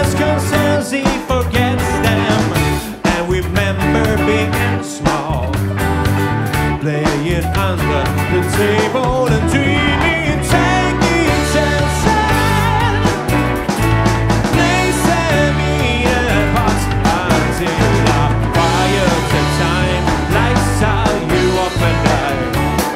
his concerns, he forgets them. And we remember big and small, playing under the table and dreaming, taking chances. Placing me in parts until our quiet time lights out you up and down.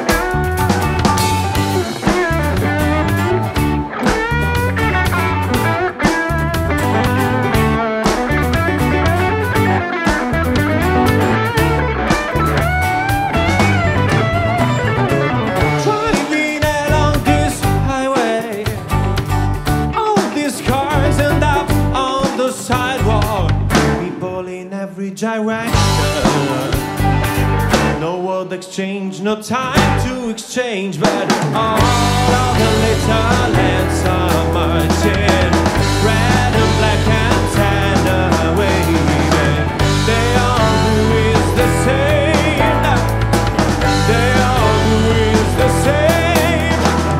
Direction. No word exchange, no time to exchange, but all of the little lands are marching, red and black and tan waving. They all do is the same. They all do is the same.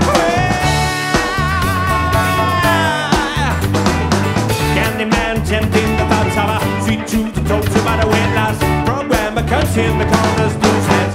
Candyman tempting the thoughts of a sweet truth told to by the windlass program, but cuts in the corners, loose hands.